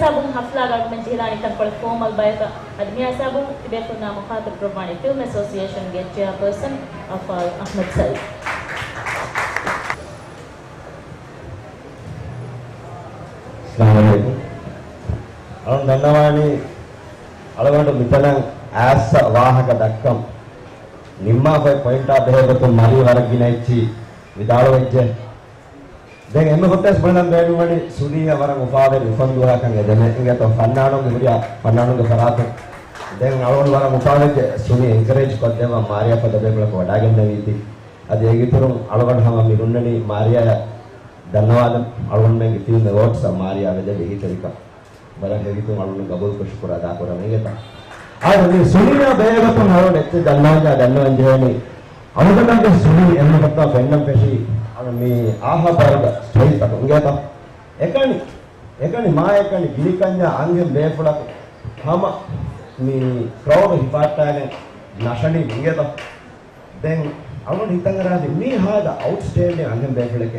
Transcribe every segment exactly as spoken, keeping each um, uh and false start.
sabung hafla ga men jilani tan kol formal bayaka admiya sabung tibetuna mukhatab Provani Film Association ge chairperson of Mohamed Saeed. Assalamualaikum. Alon dannawani alawanta mitana as wahaka dakkam nimma pay point a behebatu mari waragina ichi vidalo vejje දැන් එන්න හොටස් බලන්න බැරිවනේ සුනිය වරන් උපාවේ උපන්දුවා කන් එදෙන ඉංගත පන්නානෝගේ මුරියා පන්නානෝගේ කරාත දැන් අවුල් වරන් උපාවේ සුනිය encourage කරදේවා Maria පද බෙබල කොඩාගෙන නීති අද ඒගිතුරුම් අලවන්න හැම මිරුන්නනි මාරියා දන්නවාද අලවන්න මේගේ ෆිල්ම් අවෝඩ්ස් මාරියා වෙද විහිතරික බලන් ඒගිතුරුම් අලවන්න ගබල් කුෂ්කුර අදා කරා මේකට ආ මේ සුනිය බේගතුන් හරෝ නැත්තේ දන්නවාද දන්නවන් ජේනි අලවන්නගේ සුනිය එන්න කතා වෙන්නම් පෙෂි මේ ආහාරවල ස්ටයිල් එක උගත එකනි එකනි මා එකනි ගිලිකඤ්ඤා අංගෙන් බේපුලක් හැම මේ ක්‍රෝව හිපාටාගෙන නැෂණි උගත දැන් අවුන් හිතංගරාදී මේ හාද අවුට්ස්ටෑන්ඩින් අංගෙන් බේපුලක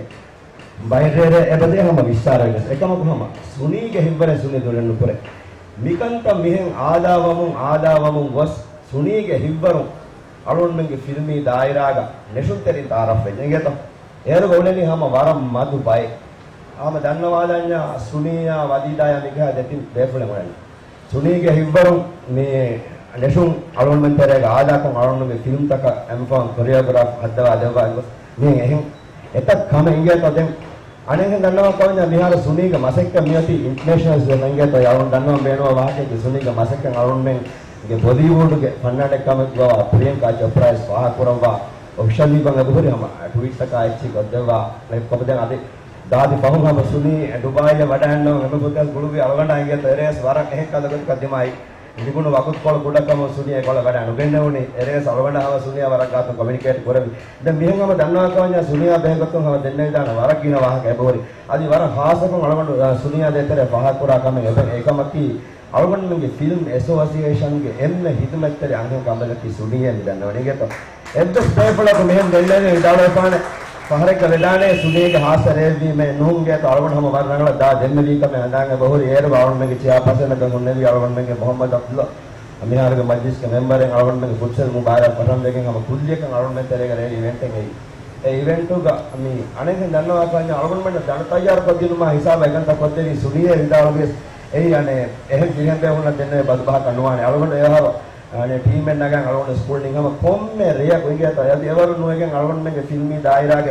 බයිරේ එබදේ හැම විස්තරයක් එකම කොහම සුනීගේ හිම්බර සුනී දොලන්න පුරේ මිකන්ත මිහෙන් ආදාවමුන් ආදාවමුන් වස් සුනීගේ හිම්බරු අලුන් මගේ ෆිල්මී දායිරාග නෙෂුන්තරි තාරෆ් වෙන්නේගත ඒර ගොලෙනි හැම වරම් මදු බයි ආම දන්නවාදඤ්ඤා සුනීයා වදීදායා මිගහ දෙතින් බේපුල මොනනි සුනීගේ හිම්බරු මේ නෙෂුන් අලුන් මෙන්තරේ ආදාකම් අලුන් මේ ෆිල්ම් තක එම්ෆෝන් කොරියෝග්‍රාෆ් හදවා දවා මේ එහෙන් එතක් කම ඉංගියට දැන් අනේක දන්නවා කවුද මිහාර සුනීක මසෙක්ක මියති ඉන්ටර්නැෂනල් දෙංගියට යවුන් දන්නවා බේනවා වාහකේ සුනීක මසෙක්ක අලුන් මෙන් ගේ බොලිවුඩ්ගේ කන්නඩ කම ගවා ප්‍රියංකා චොප්රා ස්වාහ කරවා ඔෆිෂියලි බංග දුරි හම ට්වීට් එක ආච්චි ගොඩවා ලයිව් කොබදන් අද දාදි පහුම සුනී ඩුබායිය වඩාන්නෝ එම පොතස් ගුළුගේ අලවණ අයිය තෙරේස් වරක් එහෙක් අදකට කදිමයි ඉදිකුණු වකුත් කොළ කුඩකම සුනී කොළ වඩාන උගෙන්නෝනේ එරේස් අලවණ ආව සුනී වරක් ගාත කමියුනිකේට් කරවි දැන් මෙහෙම දන්නවා කවඤ්ඤා සුනී බෙහෙගතුන් හව දෙන්නේ දාන වරක් කින වාහක එබෝරි අදි වර හාසකම් අලවණ සුනී දෙතර පහ කුරා කම එකමකි අලවණගේ ෆිල්ම් ඇසෝසියේෂන් ගේ එන්න හිතමැත්තේ අංග කම්බලකි සුනී දන්නවනේ ගේත එද්ද ස්පේපලක මෙහෙම දෙල්ලනේ ඩාලර් පාන පහරක වෙලානේ සුනීගේ හාසරේදී මේ නුංගේ තවරවන හැම වරනගල දා දෙන්න දීකම හඳාංග බහුරි ඒර වවන්නගේ චියාපසන ගොන්නේ අලවන්නගේ මොහම්මද් අබ්දුල්ලා අමිහාරගේ මජ්ලිස්ගේ මෙම්බරෙන් අලවන්නගේ පුත්සල් මුබාරක් පටන් දෙකෙන් හැම කුල්ලියකන් අලවන්න තරේක රේ ඉවෙන්ට් එකේ ඒ ඉවෙන්ට් එක මේ අනේකෙන් දන්නවා කන්නේ අලවන්න දන තයාර කොදිනුම හිසාව එකන්ත කොද්දේ සුනීයේ ඉඳාවගේ ඒ යන්නේ එහෙන් කිරියන් බැවුණා දෙන්නේ බද බහ කන්නවානේ අලවන්න එහව අනේ ටීම් එක නගන් අලවන්න ස්කූල් නිකම කොම්මේ රිය කොයිගත යදි එවරු නුවගෙන් අලවන්න මේක ෆිල්මී දායිරාගේ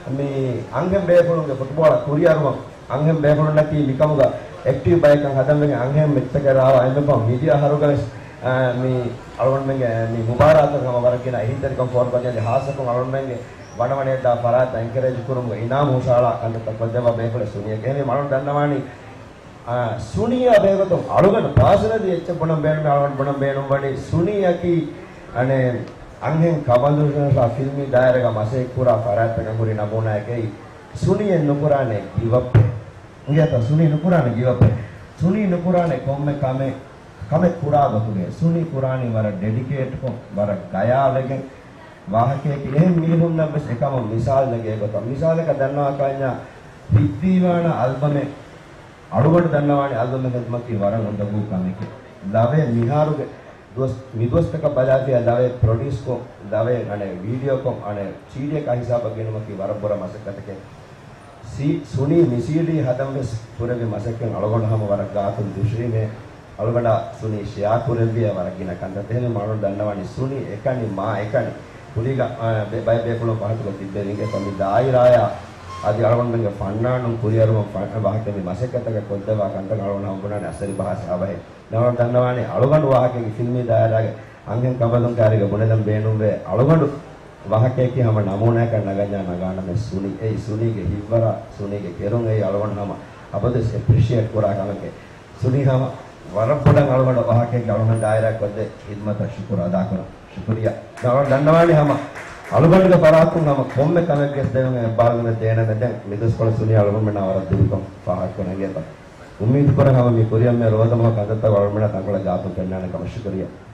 මේ අංගෙන් බේපුළුගේ ෆුට්බෝල් කුරියරුම අංගෙන් බේපුළු නැති නිකමුග ඇක්ටිව් බයිකන් හදන්නේ අංගෙන් මෙච්ච කරාව එන්නපම් මීඩියා හරුගස් මේ අලවන්න මේක මේ මුබාරාතකම වරගෙන හිතර කම්ෆෝර් බන්නේ හාසකම් අලවන්න මේක වඩවණේ දා පරාත එන්කරේජ් කරුමු ඉනාම උසාලා කන්දත කොද්දව බේපුළ සුනිය කියන්නේ මම දන්නවානි සුනිය බේගතු අලුගන පාසලදී එච්ච බොනම් බේනුම අලවන්න බොනම් බේනුම් වඩේ සුනියකි අනේ අංගෙන් කබඳුරසා ෆිල්මි දායරක මාසේ පුරා පරාත් නගුරි නමුනා එකයි සුනිය නුපුරානේ ගිවප් උගත සුනිය නුපුරානේ ගිවප් සුනිය නුපුරානේ කොම්මේ කමේ කමේ පුරා ගතුනේ සුනිය පුරානේ වර ඩෙඩිකේට් කො වර ගයාලගෙන් වාහකයේ කිලෙන් මිලිහුම් නම්බස් එකම මිසාල් නගේ ගත මිසාල් එක දන්නවා කන්‍යා විද්දීවාන ආල්බමේ අලුගඩ දන්නවානේ ආල්බම් එකක් මකී වරන් හොඳ වූ කමේක ලවේ මිහාරුගේ दोस्त मिदोस्त का बजाते दावे प्रोड्यूस को दावे अने वीडियो को अने सीडी का हिसाब अगेन मकी वरबोरा मसकत के सी सुनी मिसीडी हदम में पूरे में मसक अलगोड हम वरक गातुम दूसरी में अलगोडा सुनी शिया पूरे भी वरक गिना कंदते हैं मानो दन्नवानी सुनी एकानी मां एकानी पुलिगा बाय बेकुलो पाहत को तिबेरिंगे तमी दायराया आदि अलगोड में फन्नानु कुरियरु वाहके में मसकत के कोद्दवा कंद अलगोड हम बुनाने असरी भाषा आवे नवर दन्नवानी अलगोड वाहके की फिल्मी दायरागे अंगें कबदुं कारिगे बुनेदम बेनुवे अलगोड वाहके की हम नमूना का नगजा नगान में सुनी ए सुनी के हिवरा सुनी के केरों ए अलगोड हम अबदस एप्रिशिएट कोरा कामके सुनी हम वरपडं अलगोड वाहके की अलगोड दायरा कोद्दे खिदमत शुक्र अदा करो शुक्रिया नवर दन्नवानी हम अलगोड के परातु हम कोम्मे कमेके देवे बाग में देने में दें मिदस को सुनी अलगोड में नवर दुरुको फाहक को नगे उम्मीद करें हम मी कोरिया में रोज हम कंदत गवर्नमेंट तंगला जातु करने का शुक्रिया।